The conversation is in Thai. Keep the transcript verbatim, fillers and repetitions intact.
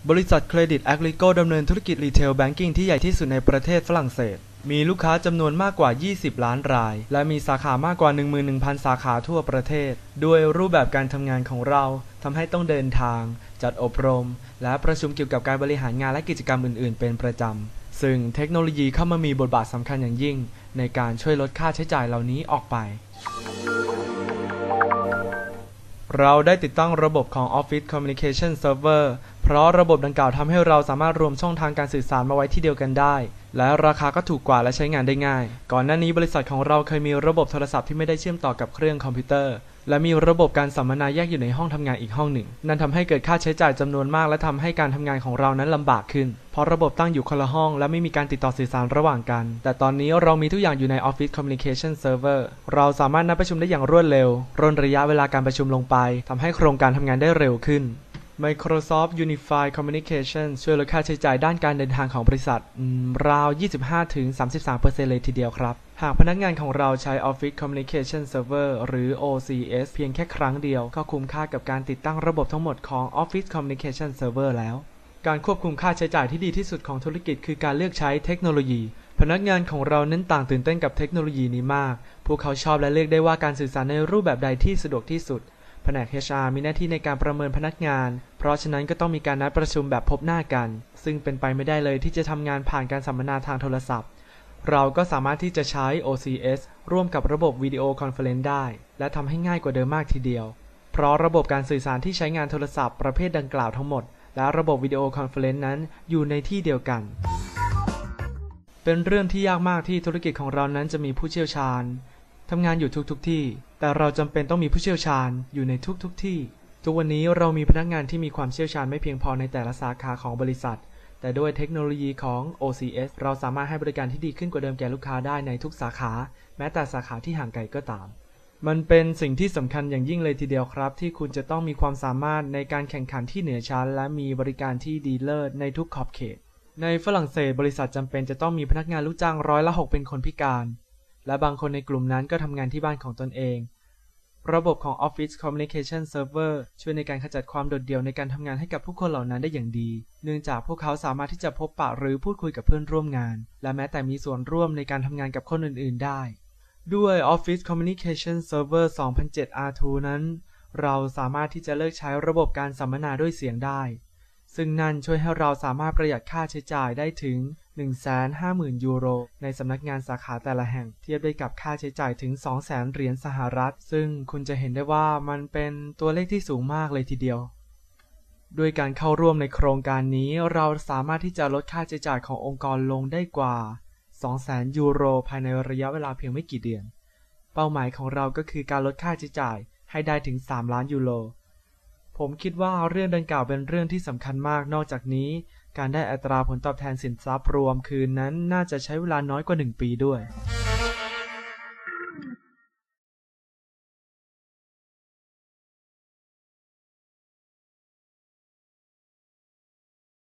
บริษัทเครดิตแอคลิโกดำเนินธุรกิจรีเทลแบงกิ้งที่ใหญ่ที่สุดในประเทศฝรั่งเศสมีลูกค้าจำนวนมากกว่ายี่สิบล้านรายและมีสาขามากกว่า หนึ่งหมื่นหนึ่งพัน สาขาทั่วประเทศด้วยรูปแบบการทำงานของเราทำให้ต้องเดินทางจัดอบรมและประชุมเกี่ยวกับการบริหารงานและกิจกรรมอื่นๆเป็นประจำซึ่งเทคโนโลยีเข้ามามีบทบาทสำคัญอย่างยิ่งในการช่วยลดค่าใช้จ่ายเหล่านี้ออกไปเราได้ติดตั้งระบบของ Office Communication Server เพราะระบบดังกล่าวทำให้เราสามารถรวมช่องทางการสื่อสารมาไว้ที่เดียวกันได้และราคาก็ถูกกว่าและใช้งานได้ง่ายก่อนหน้านี้บริษัทของเราเคยมีระบบโทรศัพท์ที่ไม่ได้เชื่อมต่อกับเครื่องคอมพิวเตอร์และมีระบบการสัมมนาแยกอยู่ในห้องทำงานอีกห้องหนึ่งนั่นทำให้เกิดค่าใช้จ่ายจำนวนมากและทำให้การทำงานของเรานั้นลำบากขึ้นเพราะระบบตั้งอยู่คนละห้องและไม่มีการติดต่อสื่อสารระหว่างกันแต่ตอนนี้เรามีทุกอย่างอยู่ใน Office Communication Server เราสามารถนัดประชุมได้อย่างรวดเร็วร่นระยะเวลาการประชุมลงไปทำให้โครงการทำงานได้เร็วขึ้นMicrosoft Unified Communications ช่วยลดค่าใช้จ่ายด้านการเดินทางของบริษัทราว ยี่สิบห้าถึงสามสิบสามเปอร์เซ็นต์ เลยทีเดียวครับหากพนักงานของเราใช้ Office Communication Server หรือ โอ ซี เอส เพียงแค่ครั้งเดียวก็คุ้มค่ากับการติดตั้งระบบทั้งหมดของ Office Communication Server แล้วการควบคุมค่าใช้จ่ายที่ดีที่สุดของธุรกิจคือการเลือกใช้เทคโนโลยีพนักงานของเราเน้นต่างตื่นเต้นกับเทคโนโลยีนี้มากพวกเขาชอบและเลือกได้ว่าการสื่อสารในรูปแบบใดที่สะดวกที่สุดแผนก เอช อาร์ มีหน้าที่ในการประเมินพนักงานเพราะฉะนั้นก็ต้องมีการนัดประชุมแบบพบหน้ากันซึ่งเป็นไปไม่ได้เลยที่จะทำงานผ่านการสัมมนาทางโทรศัพท์เราก็สามารถที่จะใช้ โอ ซี เอส ร่วมกับระบบวิดีโอคอนเฟอเรนซ์ได้และทำให้ง่ายกว่าเดิมมากทีเดียวเพราะระบบการสื่อสารที่ใช้งานโทรศัพท์ประเภทดังกล่าวทั้งหมดและระบบวิดีโอคอนเฟอเรนซ์นั้นอยู่ในที่เดียวกันเป็นเรื่องที่ยากมากที่ธุรกิจของเรานั้นจะมีผู้เชี่ยวชาญทำงานอยู่ทุกๆ ที่แต่เราจำเป็นต้องมีผู้เชี่ยวชาญอยู่ในทุกๆ ที่ทุกวันนี้เรามีพนักงานที่มีความเชี่ยวชาญไม่เพียงพอในแต่ละสาขาของบริษัทแต่ด้วยเทคโนโลยีของ โอ ซี เอส เราสามารถให้บริการที่ดีขึ้นกว่าเดิมแก่ลูกค้าได้ในทุกสาขาแม้แต่สาขาที่ห่างไกลก็ตามมันเป็นสิ่งที่สำคัญอย่างยิ่งเลยทีเดียวครับที่คุณจะต้องมีความสามารถในการแข่งขันที่เหนือชั้นและมีบริการที่ดีเลิศในทุกขอบเขตในฝรั่งเศสบริษัทจำเป็นจะต้องมีพนักงานลูกจ้างร้อยละหกเป็นคนพิการและบางคนในกลุ่มนั้นก็ทำงานที่บ้านของตนเองระบบของ Office Communication Server ช่วยในการขจัดความโดดเดี่ยวในการทำงานให้กับผู้คนเหล่านั้นได้อย่างดีเนื่องจากพวกเขาสามารถที่จะพบปะหรือพูดคุยกับเพื่อนร่วมงานและแม้แต่มีส่วนร่วมในการทำงานกับคนอื่นๆได้ด้วย Office Communication Server สองพันเจ็ด อาร์ ทู นั้นเราสามารถที่จะเลิกใช้ระบบการสัมมนาด้วยเสียงได้ซึ่งนั่นช่วยให้เราสามารถประหยัดค่าใช้จ่ายได้ถึง หนึ่งแสนห้าหมื่น ยูโรในสำนักงานสาขาแต่ละแห่งเทียบได้กับค่าใช้จ่ายถึง สองแสน เหรียญสหรัฐซึ่งคุณจะเห็นได้ว่ามันเป็นตัวเลขที่สูงมากเลยทีเดียวด้วยการเข้าร่วมในโครงการนี้เราสามารถที่จะลดค่าใช้จ่ายขององค์กรลงได้กว่า สองแสน ยูโรภายในระยะเวลาเพียงไม่กี่เดือนเป้าหมายของเราก็คือการลดค่าใช้จ่ายให้ได้ถึงสามล้านยูโรผมคิดว่าเรื่องดังกล่าวเป็นเรื่องที่สำคัญมากนอกจากนี้การได้อัตราผลตอบแทนสินทรัพย์รวมคืนนั้นน่าจะใช้เวลาน้อยกว่าหนึ่งปีด้วย